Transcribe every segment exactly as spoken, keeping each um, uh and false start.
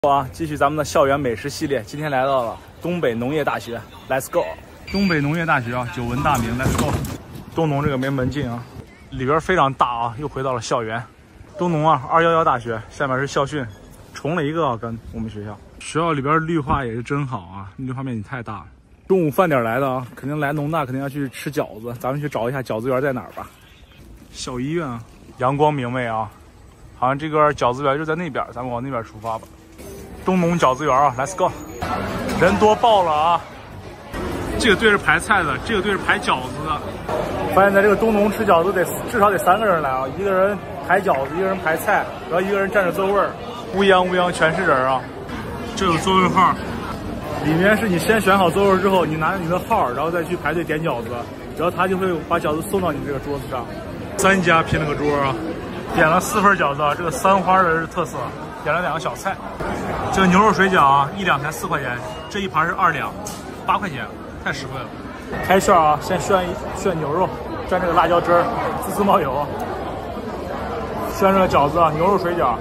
啊，继续咱们的校园美食系列，今天来到了东北农业大学 ，Let's go！ 东北农业大学啊，久闻大名 ，Let's go！ 东农这个没门禁啊，里边非常大啊，又回到了校园。东农啊，二一一大学，下面是校训，重了一个啊，跟我们学校。学校里边绿化也是真好啊，绿化面积太大了。中午饭点来的啊，肯定来农大，肯定要去吃饺子，咱们去找一下饺子园在哪儿吧。校医院啊，阳光明媚啊，好像这个饺子园就在那边，咱们往那边出发吧。 东农饺子园啊 ，Let's go！ 人多爆了啊！这个队是排菜的，这个队是排饺子的。发现在这个东农吃饺子得至少得三个人来啊，一个人排饺子，一个人排菜，然后一个人站着座位儿，乌泱乌泱全是人啊！这有座位号，里面是你先选好座位之后，你拿着你的号，然后再去排队点饺子，然后他就会把饺子送到你这个桌子上。三家拼了个桌啊，点了四份饺子啊，这个三花的是特色。 点了两个小菜，这个牛肉水饺啊，一两才四块钱，这一盘是二两，八块钱，太实惠了。开券啊，先炫一炫牛肉，蘸这个辣椒汁儿，滋滋冒油。炫这个饺子啊，牛肉水饺，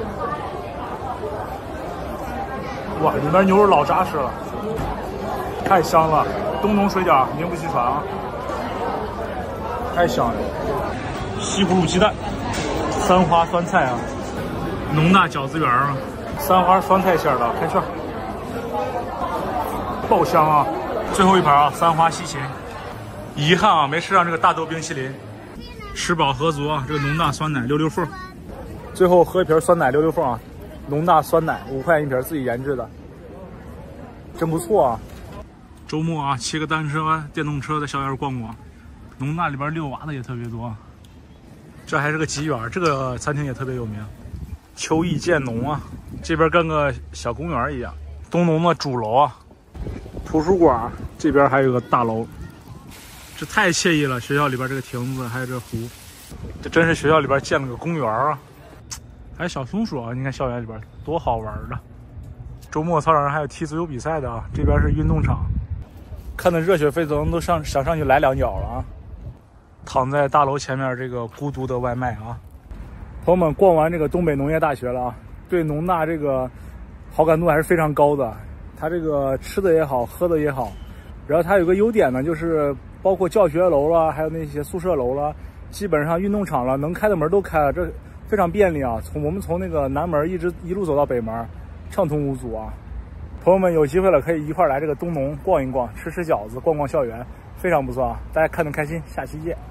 哇，里面牛肉老扎实了，太香了。东农水饺名不虚传啊，太香了。西葫芦鸡蛋，三花酸菜啊。 农大饺子园啊，三花酸菜馅的，开券，爆香啊！最后一盘啊，三花西芹，遗憾啊，没吃上这个大豆冰淇淋。吃饱喝足啊，这个农大酸奶溜溜缝，最后喝一瓶酸奶溜溜缝啊，农大酸奶五块一瓶，自己研制的，真不错啊！周末啊，骑个单车、电动车在校园逛逛，农大里边遛娃的也特别多。这还是个吉园，这个餐厅也特别有名。 秋意渐浓啊，这边跟个小公园一样。东农的主楼啊，图书馆这边还有个大楼，这太惬意了。学校里边这个亭子，还有这个湖，这真是学校里边建了个公园啊。还有小松鼠啊，你看校园里边多好玩的。周末操场上还有踢足球比赛的啊，这边是运动场，看得热血沸腾，都上想上去来两脚了啊。躺在大楼前面这个孤独的外卖啊。 朋友们，逛完这个东北农业大学了啊，对农大这个好感度还是非常高的。它这个吃的也好，喝的也好，然后它有个优点呢，就是包括教学楼了，还有那些宿舍楼了，基本上运动场了，能开的门都开了，这非常便利啊。从我们从那个南门一直一路走到北门，畅通无阻啊。朋友们有机会了可以一块来这个东农逛一逛，吃吃饺子，逛逛校园，非常不错啊。大家看得开心，下期见。